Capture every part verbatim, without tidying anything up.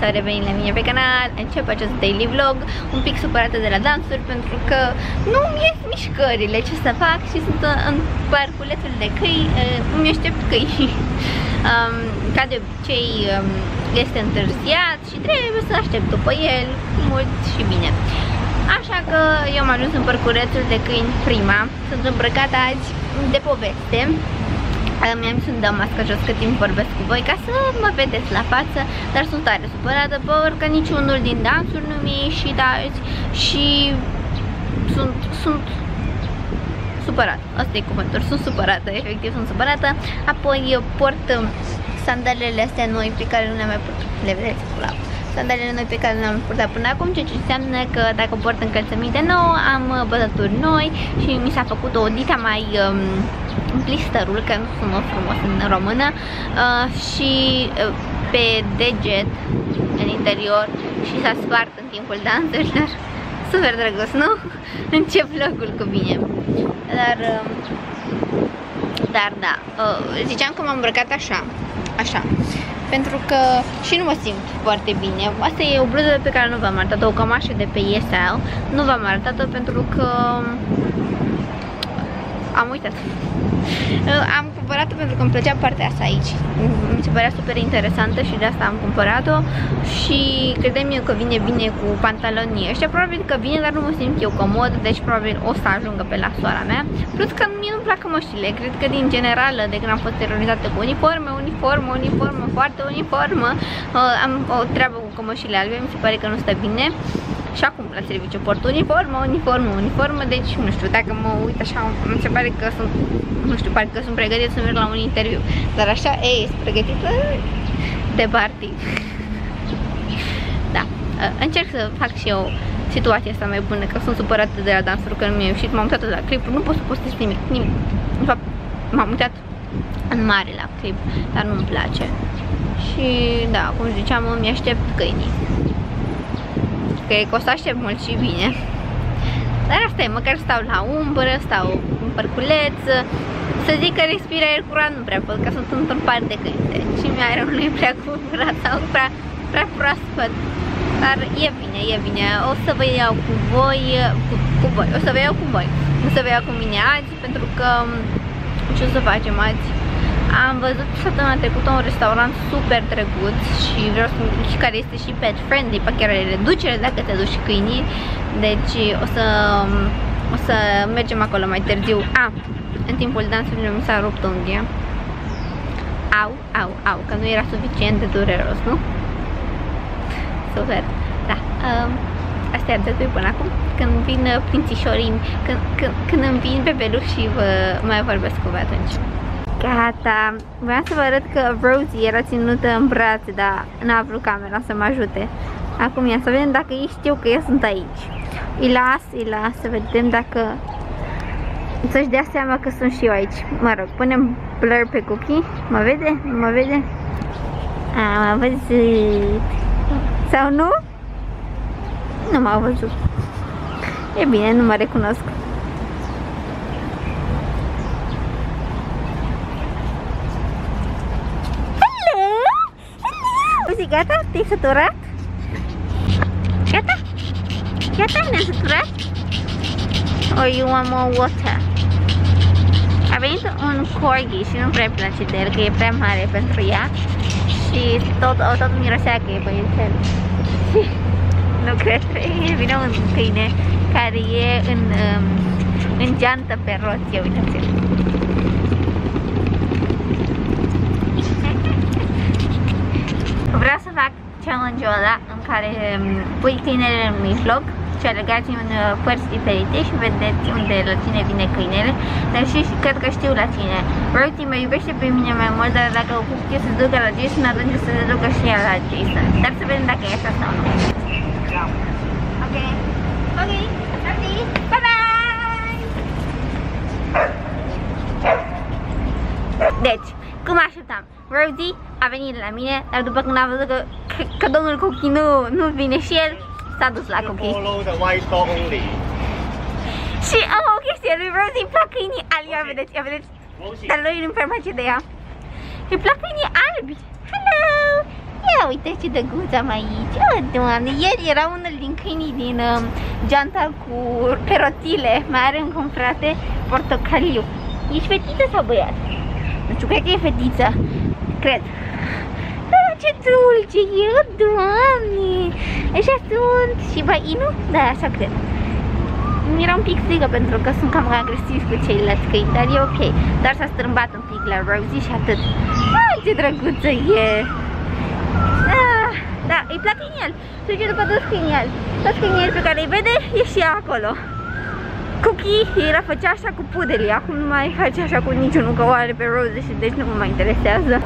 sau revenit la mine pe canal. Încep acest daily vlog un pic supărată de la dansuri pentru că nu mi ies mișcările, ce să fac, și sunt în parculețul de căi, îmi aștept căi. um, Ca de obicei este întârziat și trebuie să aștept după el mult și bine. Așa că eu am ajuns în parculețul de câini prima. Sunt îmbrăcată azi de poveste. Mi-am zis să-mi dau masca jos cât timp vorbesc cu voi ca să mă vedeți la față. Dar sunt tare supărată pentru niciunul din dansuri nu mi-a ieșit azi. Și sunt, sunt supărată, asta e cuvântul, sunt supărată, efectiv sunt supărată. Apoi eu port sandalele astea noi pe care nu le-am mai purtat, le vedeți la sandalele noi pe care nu le-am purtat până acum, ceea ce înseamnă că dacă port încălțăminte nouă, am bătături noi și mi s-a făcut o dita mai um, blisterul, că nu sună frumos în română, uh, și uh, pe deget în interior și s-a spart în timpul dansurilor. Super drăguț, nu? Încep vlogul cu bine. Dar, uh, dar da, uh, ziceam că m-am îmbrăcat așa, așa. Pentru că și nu mă simt foarte bine. Asta e o bluză pe care nu v-am arătat-o, o cămașă de pe E S L. Nu v-am arătat-o pentru că am uitat. Am cumpărat-o pentru că îmi plăcea partea asta aici. Mi se părea super interesantă și de asta am cumpărat-o. Și credem eu că vine bine cu pantalonii ăștia. Probabil că vine, dar nu mă simt eu comod. Deci probabil o să ajungă pe la soara mea. Plus că mie nu-mi plac cămășile. Cred că din general, de când am fost terorizată cu uniforme, uniformă, uniformă, foarte uniformă, am o treabă cu cămășile albe. Mi se pare că nu stă bine. Și acum la serviciu port uniformă, uniformă, uniformă, deci nu știu, dacă mă uit așa, mi se pare că sunt, nu știu, parcă sunt pregătită să merg la un interviu. Dar așa, ei, sunt pregătită de party. Da, încerc să fac și eu situația asta mai bună, că sunt supărată de la dansuri, că nu mi-a ieșit, m-am uitat la clipuri, nu pot să postez nimic, nimic. În fapt, m-am uitat în mare la clip, dar nu-mi place. Și da, cum ziceam, îmi aștept câinii. Că o să aștept mult și bine. Dar asta e, măcar stau la umbră, stau în parculeț. Să zic că respir aer curat nu prea pot, că sunt într-un parc de câini și mi-aerul nu e prea curat sau prea, prea proaspăt. Dar e bine, e bine. O să vă iau cu voi, cu, cu voi, o să vă iau cu voi. O să vă iau cu mine azi, pentru că ce o să facem azi? Am văzut săptămâna trecută un restaurant super drăguț și vreau să și care este și pet friendly, pe care are reducere dacă te duci câinii. Deci o să o să mergem acolo mai târziu. A, în timpul dansului mi s-a rupt unghia. Au, au, au, că nu era suficient de dureros, nu? Super. Da. Um, Astea ar trebui până acum. Când vin prințișorii, când, când, când îmi vin bebeluși și vă mai vorbesc cu voi atunci. Gata, vreau să vă arăt că Rosie era ținută în brațe, dar n-a vrut camera să mă ajute. Acum ia să vedem dacă ei știu că eu sunt aici. Îi las, îi las, să vedem dacă să-și dea seama că sunt și eu aici. Mă rog, punem blur pe cookie. Mă vede? Mă vede? A, m-a văzut. Sau nu? Nu m-a văzut. E bine, nu mă recunosc. Uzi, gata? Te-ai săturat? Gata? Gata? Ne-am săturat? Or you want more water? A venit un corgi și nu prea place de el, că e prea mare pentru ea. Și tot, tot mirosea că e băiețel. Nu cred, vine un câine care e în, în geantă pe roție, uitați-l. Vreau să fac challenge-ul ăla în care pui câinele în mijloc și legați în părți diferite și vedeți unde la cine vine câinele. Dar și cred că știu la cine. Rosie mă iubește pe mine mai mult, dar dacă o pup eu să se ducă la Jason, atunci să se ducă și ea la Jason. Dar să vedem dacă e așa sau nu. Ok. Ok. Rosie. Bye bye! Deci, cum așteptam? Rosie a venit la mine, dar după când a văzut că, că, că domnul Cookie nu, nu vine și el, s-a dus la Cookie. Și am o chestie, lui Rosie îi plac câinii albi, ia vedeți, ia vedeți, dar lui nu-mi place de ea. Îi plac câinii albi. Hello! Ia uite ce drăguț am aici. Oh, Doamne, ieri era unul din câinii din uh, geanta cu pe rotile. Mai are încă un frate portocaliu. Ești fetiță sau băiat? Nu știu, cred că e fetiță. Cred. Ah, ce dulce e, oh, Doamne. Așa sunt. Și bainul? Da, așa cred. Mi-era un pic frică pentru că sunt cam agresiv cu ceilalți câini, dar e ok. Dar s-a strâmbat un pic la Rosie și atât. Ah, ce drăguță e! Ah, da, îi place în el. Se duce după toți câinii. Toți câinii pe care îi vede, e și ea acolo. Cookie era făcea așa cu pudelii, acum nu mai face așa cu niciunul, că o are pe Rosie și deci nu mă mai interesează.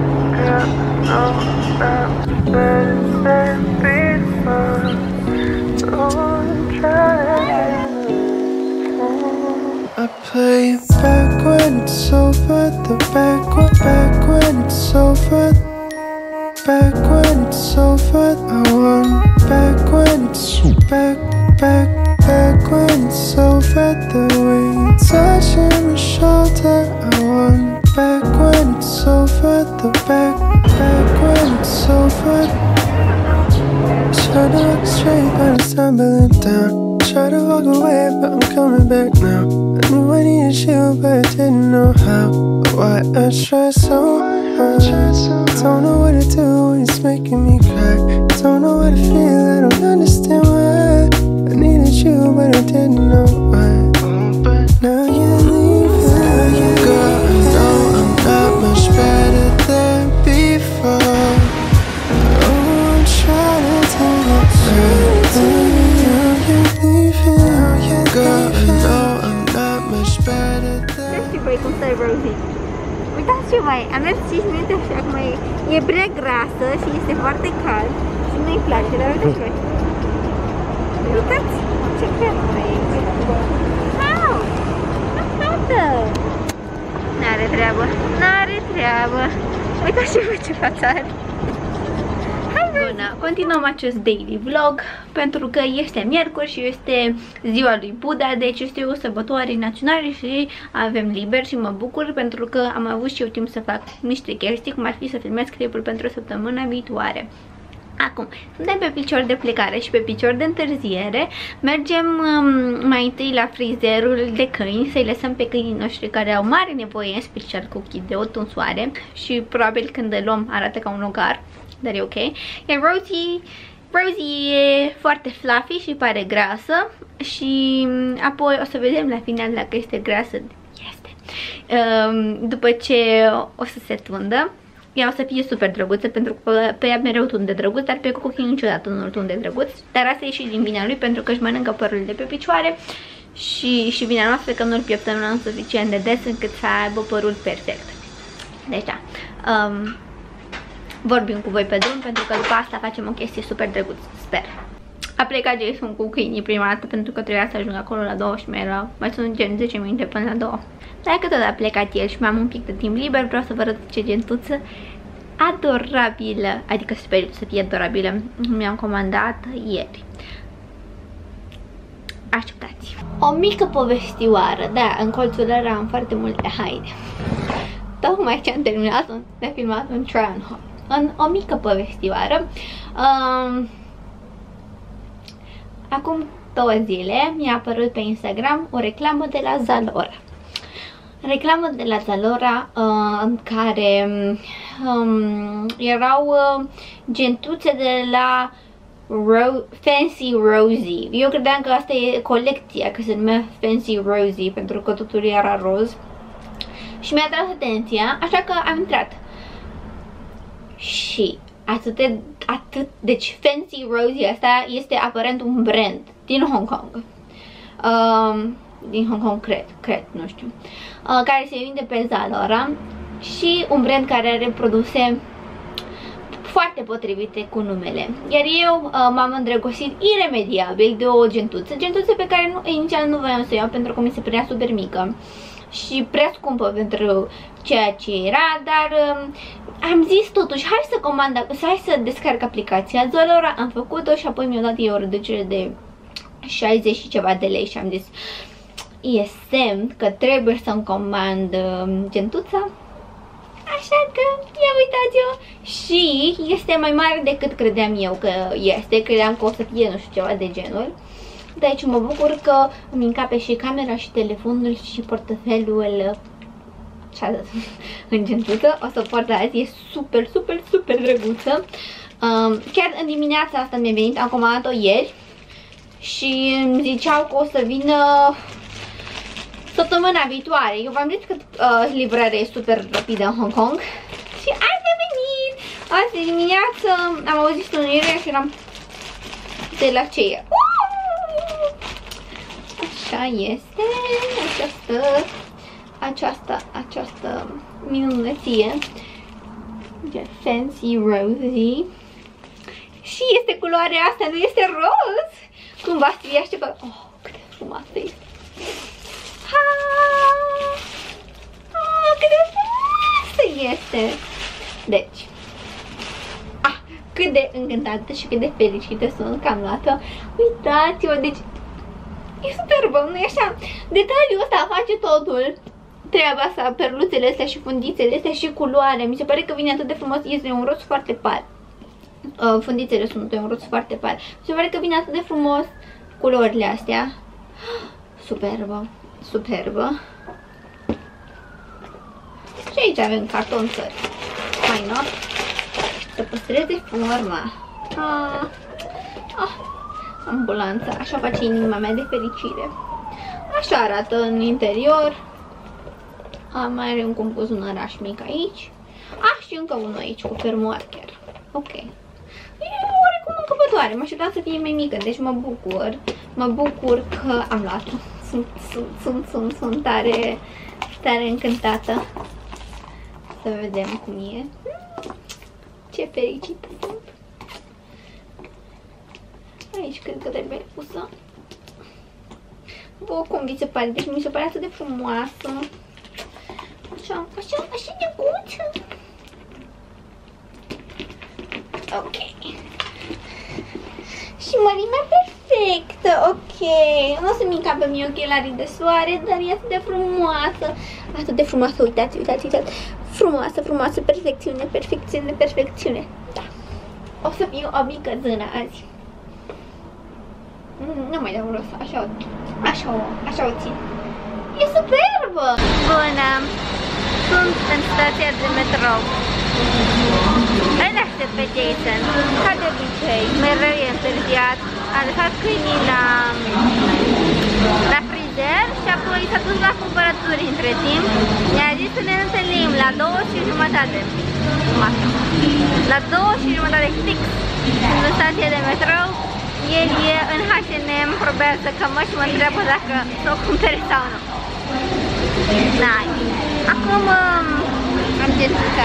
I play back when it's over, the back when, back when it's over, back when it's over. I want back when it's back, back, back when it's over. The way you touching my shoulder. I want back when it's over, the back, back when it's over. Try to walk straight, but I'm stumbling down. Try to walk away, but I'm coming back now. I knew I needed you, but I didn't know how. Why I try so hard. Don't know what to do when it's making me cry. Don't know what to feel, I don't understand why. I needed you, but I didn't know why. But now you're leaving. Girl, I know I'm not much better than before. Oh, I'm trying to tell you. Girl, I know I'm not much better than. Nu știu voi cum stai, Rosie. Uitați ce mai, am mers cinci minute și acum e, e prea grasă și este foarte cald și nu-i place, dar uitați voi. Uitați ce creamă mai e aici. Au! Fată! N-are treabă, n-are treabă. Uitați ce ce față are. Bună, continuăm acest daily vlog pentru că este miercuri și este ziua lui Buddha, deci este o sărbătoare națională și avem liber și mă bucur pentru că am avut și eu timp să fac niște chestii, cum ar fi să filmez clipul pentru săptămâna viitoare. Acum, suntem pe picior de plecare și pe picior de întârziere. Mergem um, mai întâi la frizerul de câini, să-i lăsăm pe câinii noștri care au mare nevoie, în special Cookie, de o tunsoare și probabil când îl luăm arată ca un ogar. Dar e ok. Iar Rosie, Rosie e foarte fluffy și pare grasă și apoi o să vedem la final dacă este grasă. Este. Um, după ce o să se tundă. Ea o să fie super drăguță pentru că pe ea mereu tunde drăguț, dar pe Cookie niciodată nu tunde drăguț. Dar asta e și din vina lui pentru că își mănâncă părul de pe picioare și, și vina noastră că nu-l pieptăm suficient de des încât să aibă părul perfect. Deci da. Um, Vorbim cu voi pe drum pentru că după asta facem o chestie super drăguță, sper. A plecat Jason cu câinii prima dată pentru că trebuia să ajung acolo la două și mai era, mai sunt gen zece minute până la două. Dar că tot a plecat el și mai am un pic de timp liber, vreau să vă arăt ce gentuță adorabilă, adică sper să fie adorabilă, mi-am comandat ieri. Așteptați. O mică povestioară, da, în colțul ăla am foarte multe haine. Tocmai ce am terminat, ne-a filmat un try-on haul. În o mică povestioară. Um, acum două zile mi-a apărut pe Instagram o reclamă de la Zalora. Reclamă de la Zalora uh, în care um, erau uh, gentuțe de la Ro Fancy Rosie. Eu credeam că asta e colecția, că se numea Fancy Rosie pentru că totul era roz. Și mi-a tras atenția, așa că am intrat. Și atât de, atât, deci Fancy Rosie asta este aparent un brand din Hong Kong. Um, din Hong Kong, cred, cred, nu știu. Uh, care se vinde pe Zalora și un brand care are produse foarte potrivite cu numele. Iar eu uh, m-am îndrăgostit iremediabil de o gentuță, gentuță pe care nu, inițial nu voiam să iau pentru că mi se părea super mică și prea scumpă pentru ceea ce era, dar um, am zis totuși, hai să comand, hai să descarc aplicația Zalora, am făcut-o și apoi mi-au dat eu o reducere de șaizeci și ceva de lei și am zis, e semn că trebuie să-mi comand um, gentuța, Așa că, ia uitați-o. Și este mai mare decât credeam eu că este. Credeam că o să fie, nu știu, ceva de genul. Deci mă bucur că îmi încape și camera și telefonul și portofelul și atât în gentuță. O să o port azi, e super, super, super drăguță. Um, chiar în dimineața asta mi-a venit, am comandat-o ieri și îmi ziceau că o să vină săptămâna viitoare. Eu v-am zis că uh, livrarea e super rapidă în Hong Kong și azi a venit. Azi dimineață am auzit sunuirea și eram de la ce e. Așa este această, această, această minunăție de Fancy Rosy. Și este culoarea asta, nu este roz? Cumva scrie ceva. Oh, cât de frumoasă este. Ha! Oh, cât de frumoasă este. Deci, ah, cât de încântată și cât de fericită sunt că am luat-o. Uitați-vă, deci e superbă, nu e așa? Detaliul ăsta face totul. Treaba asta, perluțele astea și fundițele astea și culoarea. Mi se pare că vine atât de frumos, este un roz foarte par. Uh, fundițele sunt un roz foarte par. Mi se pare că vine atât de frumos culorile astea. Superbă, superbă. Și aici avem carton țări. Mai nu? Să păstreze forma. Ah, ah, ambulanța, așa face inima mea de fericire. Așa arată în interior. Ah, mai are un compozunăraș mic aici. Ah, și încă unul aici cu fermoar chiar. Ok. E oarecum încăpătoare, mă așteptam să fie mai mică, deci mă bucur. Mă bucur că am luat-o. Sunt, sunt, sunt, sunt, sunt tare, tare încântată. Să vedem cum e. Ce fericită sunt. Aici cred că trebuie pusă. Bă, cum vi se pare? Deci mi se pare atât de frumoasă. Așa, așa, așa de guță. Ok. Și mărimea perfectă, ok. Nu o să-mi încapă mie ochelarii de soare, dar e atât de frumoasă. Atât de frumoasă, uitați, uitați, uitați. Frumoasă, frumoasă, perfecțiune, perfecțiune, perfecțiune. Da. O să fiu o mică zână azi. Nu mai dau rost, așa o, așa o, așa o țin. E superbă! Bună! Sunt în stația de metrou. Îl aștept pe Jason, ca de obicei, mereu e întârziat. A lăsat câinii la, la frizer și apoi s-a dus la cumpărături între timp. Mi-a zis să ne întâlnim la două și jumătate. La două și jumătate fix în stația de metrou. El e în H and M, probează cămăși, mă întreabă dacă să o cumpere sau nu. Nice. Acum um, am Jessica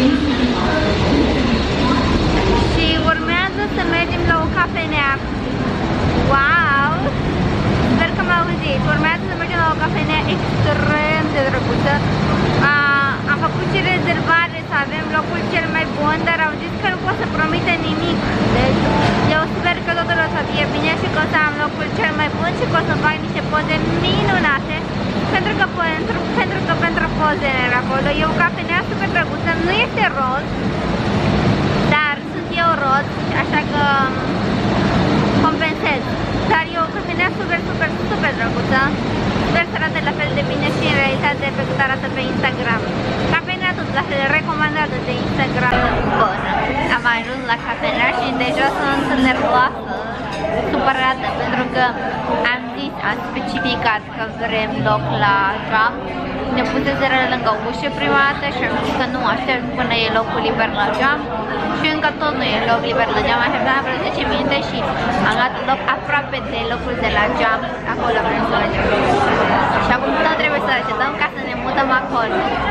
și urmează să mergem la o cafenea. Wow! Sper că m-au auzit. Urmează să mergem la o cafenea extrem de drăguță. Uh, am făcut și rezervare să avem locul cel mai bun, dar au zis că nu pot să promite nimic. Deci eu sper că totul o să fie bine și că o să am locul cel mai bun și că o să fac niște poze minunate. Pentru că pentru, pentru că pentru pozele acolo e o cafenea super drăguță, nu este roz, dar sunt eu roz, așa că compensez. Dar e o cafenea super, super, super drăguță. Sper să arate la fel de bine și în realitate pe cât arată pe Instagram. Cafenea tot la fel recomandată de Instagram. Bun, am ajuns la cafenea și deja sunt nervoasă, supărată, pentru că am zis, am specificat că vrem loc la geam. Ne puseseră lângă ușă prima dată și am zis că nu, aștept până e locul liber la geam. Și încă tot nu e loc liber la geam, așteptam vreo zece minute și am luat loc aproape de locul de la geam. Acolo vrem să mergem. Și acum tot trebuie să așteptăm ca să ne mutăm acolo.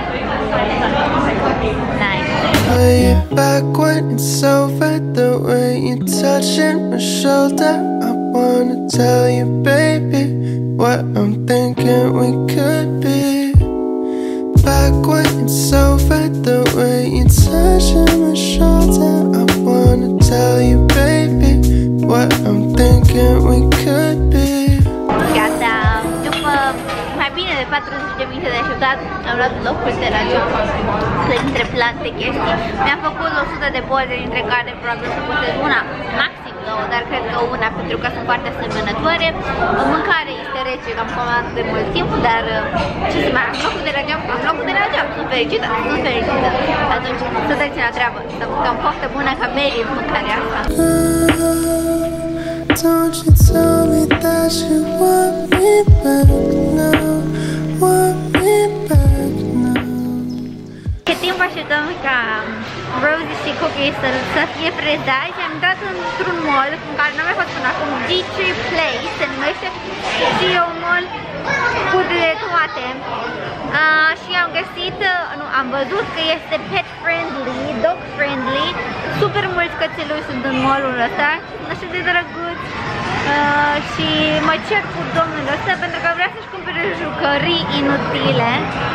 Nice. Play it back when it's over, the way you're touching my shoulder. I wanna tell you, baby, what I'm thinking we could be. Back when it's over, the way you're touching my shoulder. I wanna tell you, baby, what I'm thinking we could be. Gata, după mai bine de patruzeci de minute de așteptat, am luat locul de la job, dintre plante chestii. Mi-am făcut o sută de poze, dintre care probabil să postez una, maxim două, dar cred că una, pentru că sunt foarte asemănătoare. Mâncare este rece, că am comandat de mult timp, dar ce să mai am locul de la job, am locul de la job, sunt fericită, sunt fericită. Atunci să dați la treabă, să mâncăm poftă bună, că merit mâncarea asta. Don't you tell me that you want me back now, want me back now. Cât timp așteptăm ca Rosie și Cookie să, să fie prezați, am intrat într-un mall în care n-am mai fost până acum, G trei Place se numește, și e un mall cu de toate. Uh, și am găsit, uh, nu, am văzut că este pet friendly, dog friendly, super mulți cățeluși sunt în mall-ul ăsta, sunt așa de drăguți. Uh, și mă cer cu domnul ăsta pentru că vrea să-și cumpere jucării inutile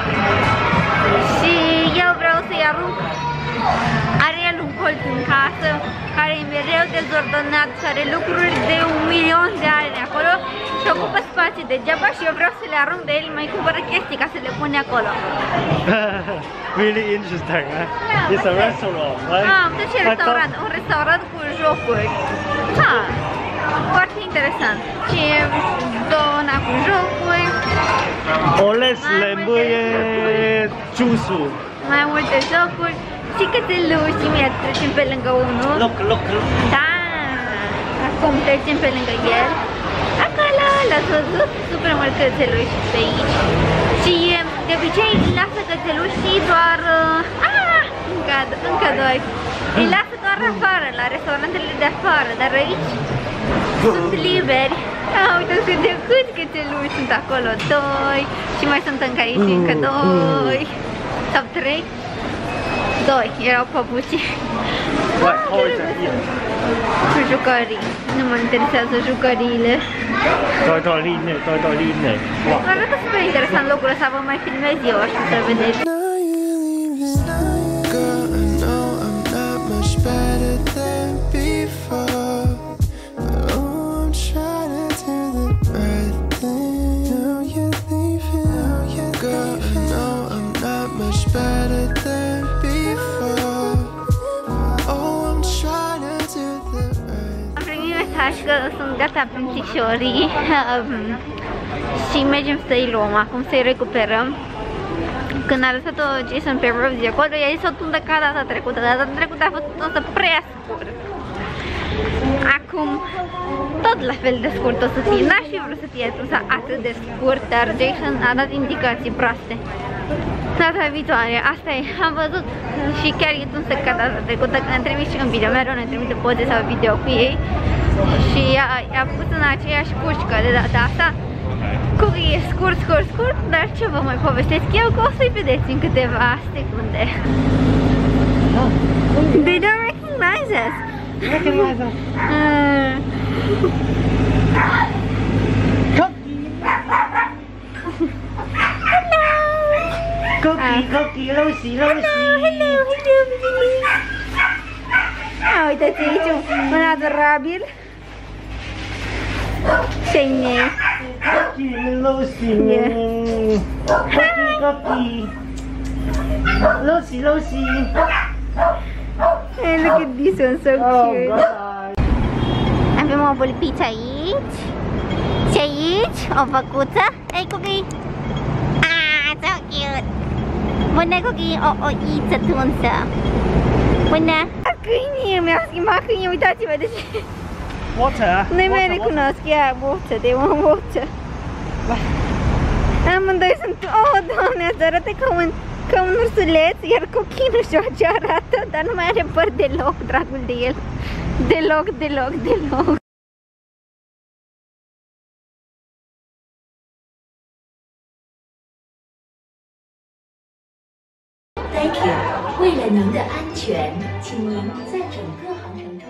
și eu vreau să-i arunc. Are el un colț în casă care e mereu dezordonat și are lucruri de un milion de ani acolo și ocupă spații degeaba și eu vreau să le arunc de el, mai cumpără chestii ca să le pune acolo. Really interesting, huh? Yeah, It's a restaurant, right? Ah, deci e restaurant, un restaurant cu jocuri. Ah, foarte interesant. Și zona cu jocuri. Oles lembuie juice. Mai multe jocuri și cățeluși și mie trecem pe lângă unul. Look, look, look. Da, acum trecem pe lângă el. Acolo, l-ați văzut? Super mult cățeluși pe aici. Și de obicei îi lasă cățelușii doar... Ah, încă, încă doi. Îi lasă doar afară, la restaurantele de afară, dar aici sunt liberi. Ah, uitați cât de câți cățeluși sunt acolo, doi. Și mai sunt încă aici încă doi. Sau trei? Doi, erau papuci. Cu jucării. Nu mă interesează jucăriile. Toitoline, toitoline. Arată super interesant locul ăsta, vă mai filmez eu așa să vedeți. Girl, I know I'm not much better than before, but oh, I'm trying to do the right thing. Now you're leaving, girl, I know I'm not much better than before. Oh, I'm trying to do the right. Am primit mesaj că sunt gata prințișorii și mergem să-i luăm, acum să-i recuperăm. Când a lăsat-o Jason pe Rosie acolo, i-a zis-o tundă ca data trecută, dar data trecută a fost însă prea scurt. Acum, tot la fel de scurt o să fie, n-aș fi vrut să fie atât de scurt, dar Jason a dat indicații proaste. Data viitoare, asta e, am văzut și chiar e tunsă ca data trecută, când am trimis și un video, mereu ne trimite poze sau video cu ei și i-a pus în aceeași pușcă de data asta. Cookie e scurt, scurt, scurt, dar ce vă mai povestesc eu, că o să-i vedeți în câteva secunde. They don't recognize us. Recognize us. Uh. Cookie, Cookie, Rosie, Rosie. Hello, hello, hello. Ah, uitați aici un, un adorabil. Ce-i mei? Cookie, Rosie. Cookie, Cookie. Rosie, Rosie. Hey, look at this one, so Oh, cute. God. Avem o vulpiță aici. Și aici o făcuță. Hey, Cookie. Ah, so cute. Bună, Cookie, o oiță tunsă. Bună. Câine, mi-a schimbat câine, uitați-vă de ce. Water. Nu-i mai recunosc, ia, boță, de o boță. Amândoi sunt, oh, Doamne, asta arată ca un, ca un ursuleț, iar Cookie nu știu ce arată, dar nu mai are păr deloc, dragul de el. Deloc, deloc, deloc. Thank you。为了您的安全，请您在整个航程中。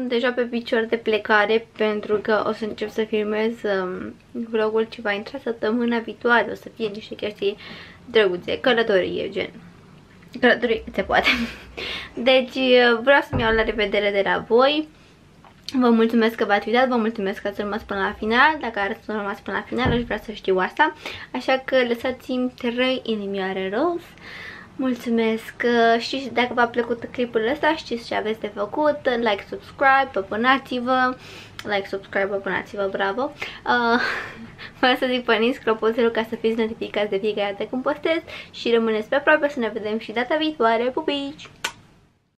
sunt deja pe picior de plecare pentru că o să încep să filmez um, vlogul ce va intra săptămâna viitoare. O să fie niște chestii drăguțe, călătorie, gen. Călătorie cât se poate. Deci vreau să-mi iau la revedere de la voi. Vă mulțumesc că v-ați uitat, vă mulțumesc că ați rămas până la final. Dacă ați rămas până la final, aș vrea să știu asta. Așa că lăsați-mi trei inimioare roz. Mulțumesc. Știți, dacă v-a plăcut clipul ăsta, știți ce aveți de făcut. Like, subscribe, abonați-vă. Like, subscribe, abonați-vă, bravo. Uh, Vreau să zic păniți clopoțelul ca să fiți notificați de fiecare dată când postez. Și rămâneți pe aproape, să ne vedem și data viitoare. Pupici!